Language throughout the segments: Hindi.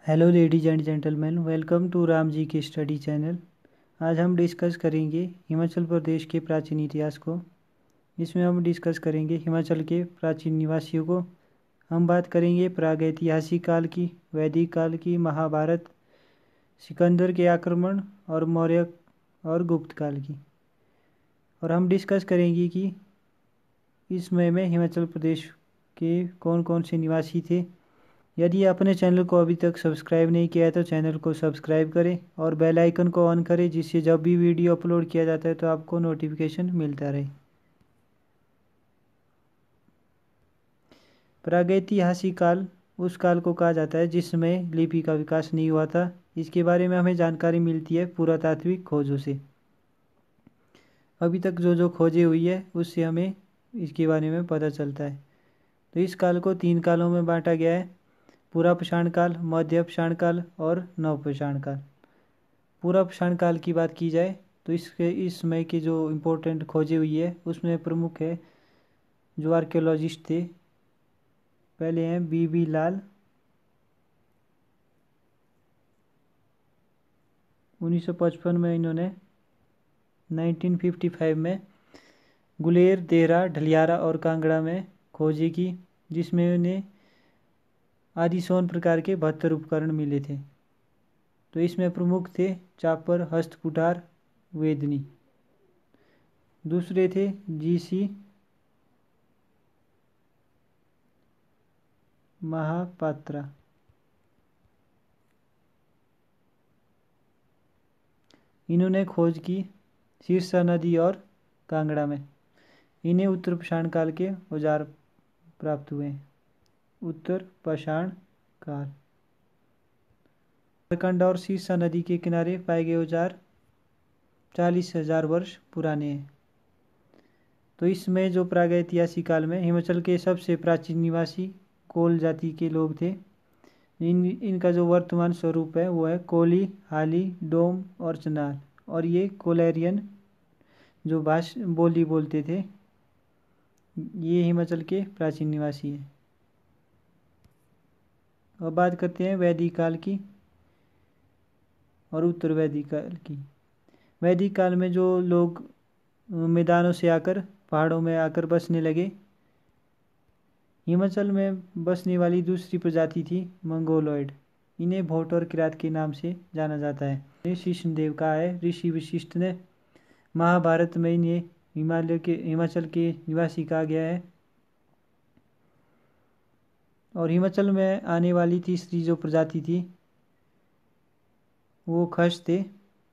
Hello ladies and gentleman, welcome to Ram ji के स्टडी चैनल। आज हम डिस्कस करेंगे हिमाचल प्रदेश के प्राचीन इतिहास को। इसमें हम डिस्कस करेंगे हिमाचल के प्राचीन निवासियों को। हम बात करेंगे प्रागैतिहासिक काल की, वैदिक काल की, महाभारत, सिकंदर के आक्रमण और मौर्य और गुप्त काल की। और हम डिस्कस करेंगे कि इस समय में हिमाचल प्रदेश के कौन कौन से निवासी थे। यदि आपने चैनल को अभी तक सब्सक्राइब नहीं किया है तो चैनल को सब्सक्राइब करें और बेल आइकन को ऑन करें, जिससे जब भी वीडियो अपलोड किया जाता है तो आपको नोटिफिकेशन मिलता रहे। प्रागैतिहासिक काल उस काल को कहा जाता है जिसमें लिपि का विकास नहीं हुआ था। इसके बारे में हमें जानकारी मिलती है पुरातात्विक खोजों से। अभी तक जो खोजें हुई है उससे हमें इसके बारे में पता चलता है। तो इस काल को 3 कालों में बांटा गया है: पूर्वापाषाण काल, मध्यपाषाण काल और नवपाषाण काल। पूर्वापाषाण काल की बात की जाए तो इस समय के जो इम्पोर्टेंट खोजें हुई है उसमें प्रमुख है जो आर्कियोलॉजिस्ट थे। पहले हैं बी लाल, 1955 में इन्होंने 1955 में गुलेर, देहरा, ढलियारा और कांगड़ा में खोजें की, जिसमें उन्हें आदि सोन प्रकार के 72 उपकरण मिले थे। तो इसमें प्रमुख थे चापर, हस्त कुठार, वेदनी। दूसरे थे जीसी महापात्रा। इन्होंने खोज की सिरसा नदी और कांगड़ा में। इन्हें उत्तर पाषाण काल के औजार प्राप्त हुए हैं। उत्तर पाषाण काल झारखंड और सिरसा नदी के किनारे पाए गए औजार 40,000 वर्ष पुराने हैं। तो इसमें जो प्रागैतिहासिक काल में हिमाचल के सबसे प्राचीन निवासी कोल जाति के लोग थे। इनका जो वर्तमान स्वरूप है वो है कोली, हाली, डोम और चनाल। और ये कोलेरियन जो बोली बोलते थे, ये हिमाचल के प्राचीन निवासी हैं। अब बात करते हैं वैदिक काल की और उत्तर वैदिक काल की। वैदिक काल में जो लोग मैदानों से आकर पहाड़ों में आकर बसने लगे, हिमाचल में बसने वाली दूसरी प्रजाति थी मंगोलॉयड। इन्हें भोट और किरात के नाम से जाना जाता है। शिशुदेव कहा है ऋषि वशिष्ठ ने। महाभारत में इन्हें हिमाचल के निवासी कहा गया है। और हिमाचल में आने वाली तीसरी जो प्रजाति थी वो खश थे।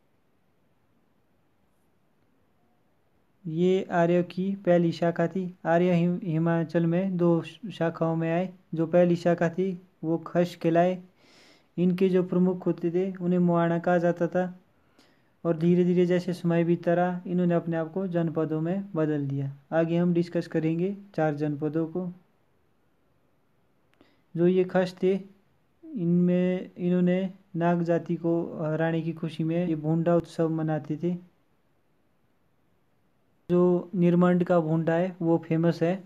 ये आर्य की पहली शाखा थी। आर्य हिमाचल में 2 शाखाओं में आए। जो पहली शाखा थी वो खश कहलाए। इनके जो प्रमुख होते थे उन्हें मुआना कहा जाता था। और धीरे धीरे जैसे समय बीतता रहा, इन्होंने अपने आप को जनपदों में बदल दिया। आगे हम डिस्कस करेंगे 4 जनपदों को। जो ये खश थे, इनमें इन्होंने नाग जाति को हराने की खुशी में ये भूंडा उत्सव मनाते थे। जो निर्मंड का भूंडा है वो फेमस है।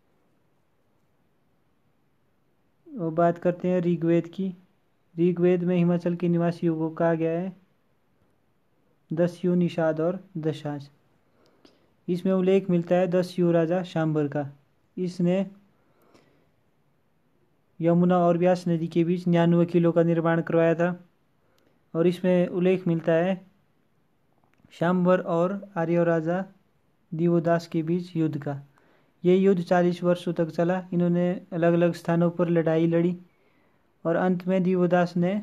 और बात करते हैं ऋग्वेद की। ऋग्वेद में हिमाचल के निवासियों को कहा गया है दस्यु, निषाद और दशास। इसमें उल्लेख मिलता है दस्यु राजा शांबर का। इसने यमुना और व्यास नदी के बीच 99 किलों का निर्माण करवाया था। और इसमें उल्लेख मिलता है शांबर और आर्य राजा दिवोदास के बीच युद्ध का। ये युद्ध 40 वर्षों तक चला। इन्होंने अलग अलग स्थानों पर लड़ाई लड़ी और अंत में दिवोदास ने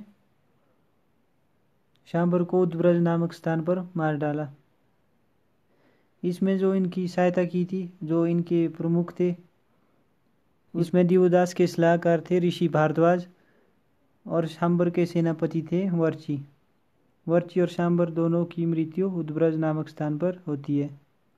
शांबर को उद्ब्रज नामक स्थान पर मार डाला। इसमें जो इनकी सहायता की थी, जो इनके प्रमुख थे, उसमें दिवोदास के सलाहकार थे ऋषि भारद्वाज और शांबर के सेनापति थे वर्ची। वर्ची और शांबर दोनों की मृत्यु उद्ब्रज नामक स्थान पर होती है।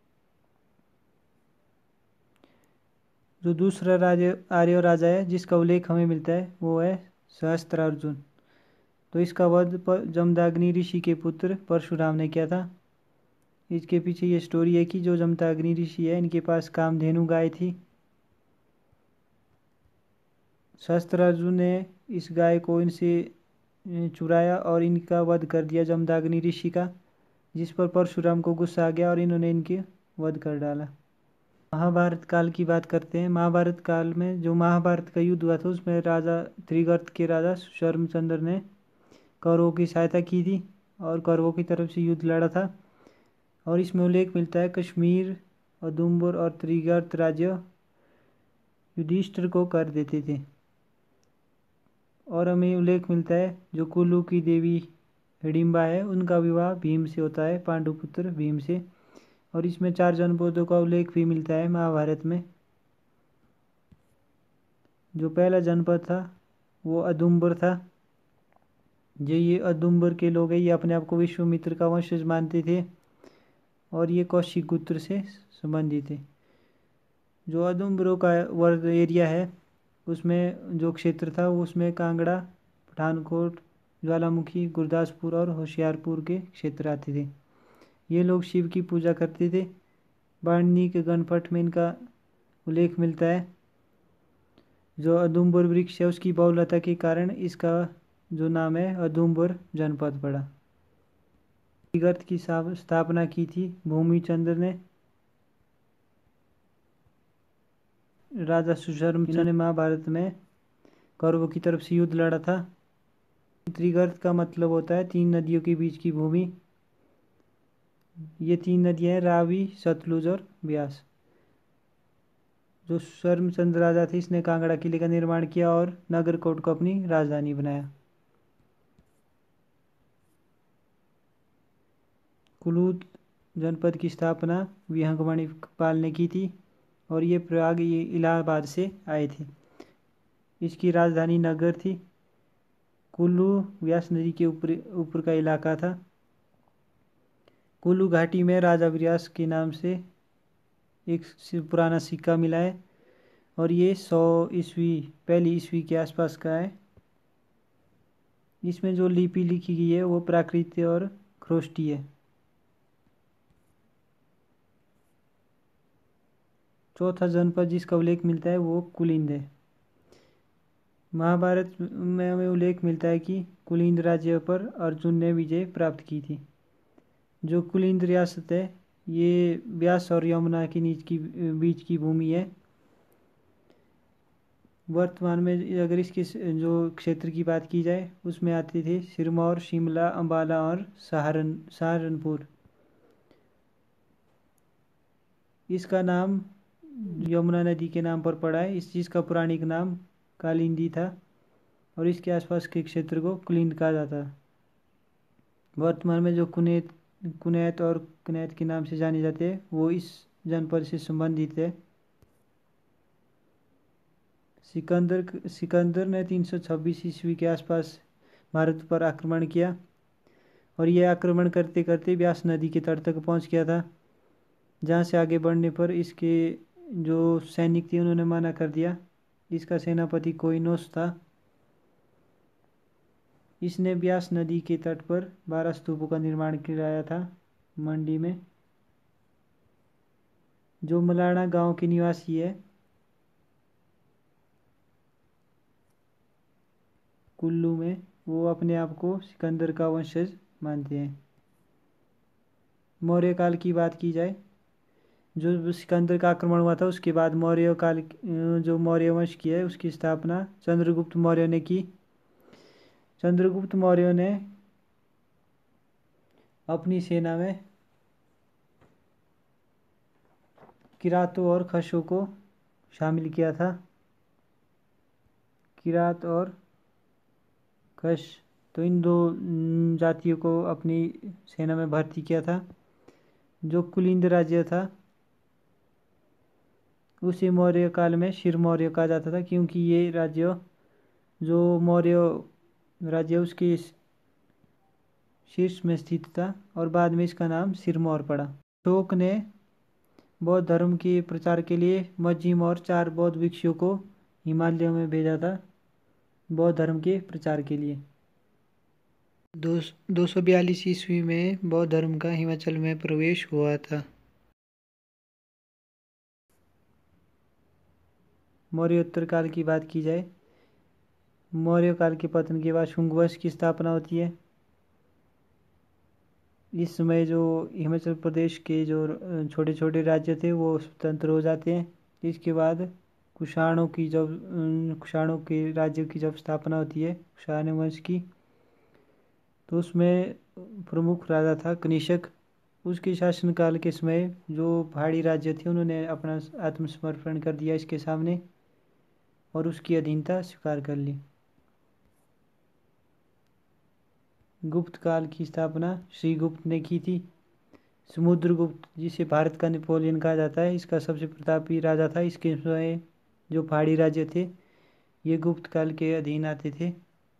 जो दूसरा आर्य राजा है जिसका उल्लेख हमें मिलता है वो है सहस्त्रार्जुन। तो इसका वध जमदाग्नि ऋषि के पुत्र परशुराम ने किया था। इसके पीछे ये स्टोरी है कि जो जमदाग्नि ऋषि है, इनके पास कामधेनु गाय थी। सहस्त्रार्जुन ने इस गाय को इनसे चुराया और इनका वध कर दिया जमदाग्नि ऋषि का, जिस पर परशुराम को गुस्सा आ गया और इन्होंने इनके वध कर डाला। महाभारत काल की बात करते हैं। महाभारत काल में जो महाभारत का युद्ध हुआ था उसमें राजा त्रिगर्त के राजा शर्मचंद्र ने कौरवों की सहायता की थी और कौरवों की तरफ से युद्ध लड़ा था। और इसमें उल्लेख मिलता है कश्मीर, औदुंबर और त्रिगर्त राज्य युधिष्ठिर को कर देते थे। और हमें उल्लेख मिलता है जो कुल्लू की देवी हिडिंबा है उनका विवाह भीम से होता है, पांडुपुत्र भीम से। और इसमें 4 जनपदों का उल्लेख भी मिलता है महाभारत में। जो पहला जनपद था वो औदुंबर था। जो ये औदुंबर के लोग हैं ये अपने आप को विश्वामित्र का वंशज मानते थे और ये कौशिक गोत्र से संबंधित थे। जो औदुंबरों का वर्ग एरिया है उसमें जो क्षेत्र था उसमें कांगड़ा, पठानकोट, ज्वालामुखी, गुरदासपुर और होशियारपुर के क्षेत्र आते थे। ये लोग शिव की पूजा करते थे। वाल्मीकि के गणपट में इनका उल्लेख मिलता है। जो औदुंबर वृक्ष है उसकी बहुलता के कारण इसका जो नाम है औदुंबर जनपद पड़ा। त्रिगर्त की स्थापना की थी भूमिचंद्र ने। राजा सुशर्मचंद्र ने महाभारत में कौरवों की तरफ से युद्ध लड़ा था। त्रिगर्त का मतलब होता है 3 नदियों के बीच की भूमि। ये 3 नदियां हैं रावी, सतलुज और ब्यास। जो शर्मचंद्र राजा थे इसने कांगड़ा किले का निर्माण किया और नगरकोट को अपनी राजधानी बनाया। कुलू जनपद की स्थापना विहंगमणि पाल ने की थी और ये प्रयाग ये इलाहाबाद से आए थे। इसकी राजधानी नगर थी। कुल्लू व्यास नदी के ऊपर का इलाका था। कुल्लू घाटी में राजा व्यास के नाम से एक पुराना सिक्का मिला है और ये 100 ईस्वी पहली ईस्वी के आसपास का है। इसमें जो लिपि लिखी गई है वो प्राकृत और ख्रोष्टी है। चौथा जनपद जिसका उल्लेख मिलता है वो कुलिंद है। महाभारत में हमें उल्लेख मिलता है कि कुलिंद राज्य पर अर्जुन ने विजय प्राप्त की थी। जो कुलिंद रियासत है ये व्यास और यमुना के बीच की भूमि है। वर्तमान में अगर इसके जो क्षेत्र की बात की जाए उसमें आते थे सिरमौर, शिमला, अंबाला और सहारनपुर। इसका नाम यमुना नदी के नाम पर पड़ा है। इस चीज़ का पौराणिक नाम कालिंदी था और इसके आसपास के क्षेत्र को कुलिंद कहा जाता है। वर्तमान में जो कुनैत और कुनैत के नाम से जाने जाते हैं वो इस जनपद से संबंधित है। सिकंदर ने 326 ईस्वी के आसपास भारत पर आक्रमण किया और यह आक्रमण करते करते व्यास नदी के तट तक पहुंच गया था, जहां से आगे बढ़ने पर इसके जो सैनिक थे उन्होंने मना कर दिया। इसका सेनापति कोइनोस था। इसने व्यास नदी के तट पर 12 स्तूपों का निर्माण कराया था मंडी में। जो मलाना गांव के निवासी है कुल्लू में वो अपने आप को सिकंदर का वंशज मानते हैं। मौर्य काल की बात की जाए जो सिकंदर का आक्रमण हुआ था उसके बाद मौर्य काल जो मौर्य वंश की है उसकी स्थापना चंद्रगुप्त मौर्य ने की। चंद्रगुप्त मौर्य ने अपनी सेना में किरातों और खशों को शामिल किया था। किरात और खश तो इन 2 जातियों को अपनी सेना में भर्ती किया था। जो कुलिंद राज्य था उसे मौर्य काल में शिर मौर्य कहा जाता था, क्योंकि ये राज्य जो मौर्य राज्य उसके शीर्ष में स्थित था और बाद में इसका नाम सिरमौर पड़ा। अशोक ने बौद्ध धर्म के प्रचार के लिए मज्जिम और 4 बौद्ध भिक्षुओं को हिमालय में भेजा था बौद्ध धर्म के प्रचार के लिए। 242 ईस्वी में बौद्ध धर्म का हिमाचल में प्रवेश हुआ था। मौर्योत्तर काल की बात की जाए मौर्य काल के पतन के बाद शुंग वंश की स्थापना होती है। इस समय जो हिमाचल प्रदेश के जो छोटे छोटे राज्य थे वो स्वतंत्र हो जाते हैं। इसके बाद कुषाणों के राज्य की जब स्थापना होती है कुषाण वंश की, तो उसमें प्रमुख राजा था कनिष्क। उसके शासनकाल के समय जो पहाड़ी राज्य थे उन्होंने अपना आत्मसमर्पण कर दिया इसके सामने और उसकी अधीनता स्वीकार कर ली। गुप्त काल की स्थापना श्रीगुप्त ने की थी। समुद्रगुप्त, जिसे भारत का नेपोलियन कहा जाता है, इसका सबसे प्रतापी राजा था। इसके समय जो पहाड़ी राज्य थे ये गुप्त काल के अधीन आते थे।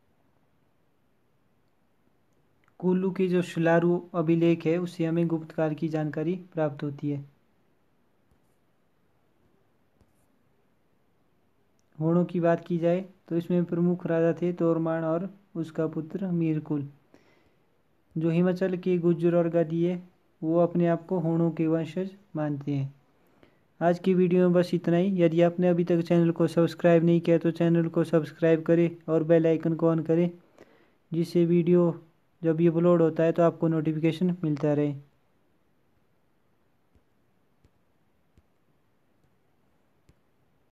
कुल्लू के जो शिलारू अभिलेख है उससे हमें गुप्त काल की जानकारी प्राप्त होती है। होड़ों की बात की जाए तो इसमें प्रमुख राजा थे तोरमान और उसका पुत्र मीरकुल। जो हिमाचल के गुज्जर और गद्दी है वो अपने आप को होड़ों के वंशज मानते हैं। आज की वीडियो में बस इतना ही। यदि आपने अभी तक चैनल को सब्सक्राइब नहीं किया तो चैनल को सब्सक्राइब करें और बेल आइकन को ऑन करें, जिससे वीडियो जब ये अपलोड होता है तो आपको नोटिफिकेशन मिलता रहे।